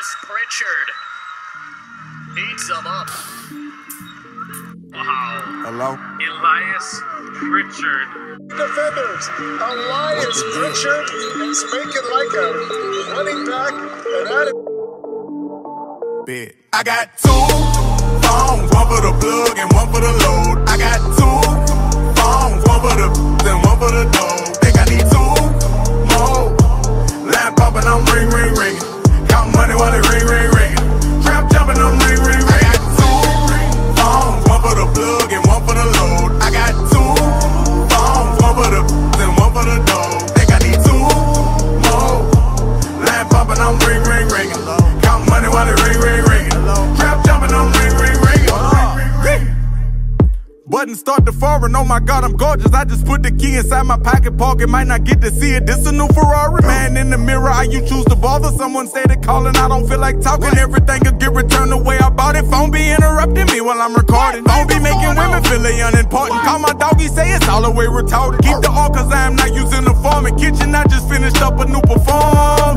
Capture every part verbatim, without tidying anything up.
Elias Pritchard beats him up. Wow. Hello? Elias Pritchard. Defenders, Elias Pritchard is making like a running back, and that is Bet. I got two phones, one for the plug and one for the load. I got two phones, one for the then one for the dough. Think I need two more. Line popping, I'm ring, ring, ringing. Count money while it ring, ring, ringing. Trap jumping, I'm ring, ring, ringing. I got two phones, one for the plug and one for the load. I got two phones, one for the then one for the dough. Think I need two more. Line popping, I'm ring, ring, ringing. Count money while it ring, ring, ringing. Trap jumping, I'm ring, ring, ringing. Button start to foreign, oh my God, I'm gorgeous. I just put the key inside my pocket pocket, might not get to see it. This a new Ferrari. Man in the mirror, how you choose to bother? Someone started calling, I don't feel like talking. Everything could get returned the way I bought it. Phone be interrupting me while I'm recording. Phone be making women feel they unimportant. Call my doggy, say it's all the way retarded. Keep the all cause I am not using the form. In kitchen, I just finished up a new perform.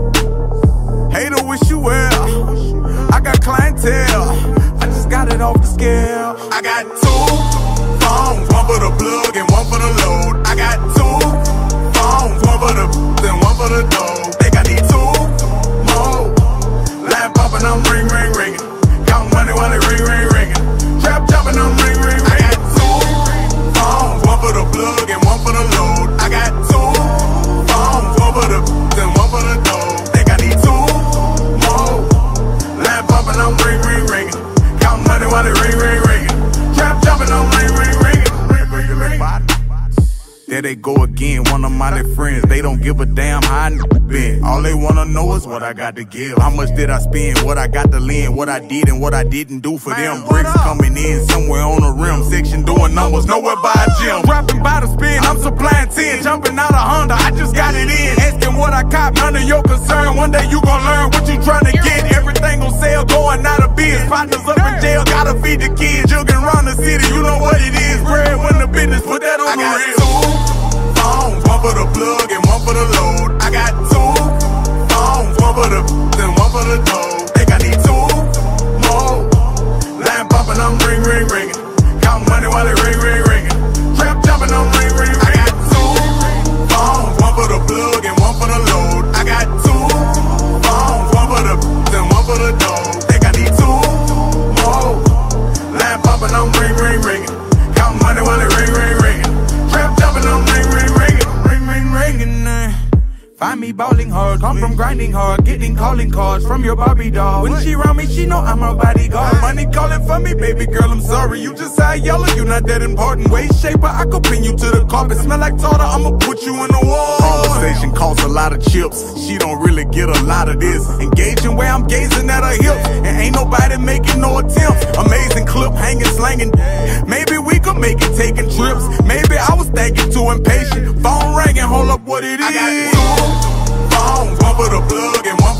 Hater, wish you well. I got clientele, I just got it off the scale. I got two phones, one for the plug and one for the load. I got two phones, one for the then one for the dough. Think I need two more. Line popping, I'm ring, ring, ringing. Count money while it ring, ring, ringing. Trap jumping, I'm ring, ring, ringing. I got two phones, one for the plug and one for the load. I got two phones, one for the then one for the dough. Think I need two more. Line popping, I'm ring, ring, ringing. Count money while it ring, ring, ringing. Trap jumping, I'm ring, ring, ringing. Ring, ring, ring. There they go again, one of my little friends. They don't give a damn how I been. All they wanna know is what I got to give. How much did I spend, what I got to lend, what I did and what I didn't do for them. Bricks coming in somewhere on the rim. Section doing numbers, nowhere by a gym. Dropping by the spin, I'm supplying ten. Jumping out of Honda, I just got it in. Asking what I cop, none of your concern. One day you gon' learn what you tryna get. Everything gon' sell, going out of biz. Partners up in jail, gotta feed the kids. Jugging around the city, you know what it is. Bread when the business, put that on the real. Phones, one for the plug and one for the load. I got two phones, one for the then one for the dough. Think I need two more. Line popping, I'm ring, ring, ringing. Count money while it ring, ring, ringing. Trap jumping, I'm ring, ring, ringing. I got two phones, one for the plug and one for the load. I got two phones, one for the then one for the dough. Think I need two more. Line popping, I'm ring, ring, ringing. Count money while it ring, ring, ringing. Trap jumping, I'm ring, ring, ringing. Ring, ring, ringing. uh. Find me bowling hard, come from grinding hard, getting calling cards from your Barbie doll. When she around me, she know I'm her bodyguard. Money calling for me, baby girl, I'm sorry. You just high yellow, you not that important. Waist shaper, I could pin you to the carpet. Smell like tartar, I'ma put you in the wall. Conversation costs a lot of chips, she don't really get a lot of this. Engaging where I'm gazing at her hips, and ain't nobody making no attempts. Amazing clip, hanging, slanging. Maybe we could make it taking trips. Maybe I was thinking too impatient. Phone ringing, hold up what it is. I got two phones, one for the plug and one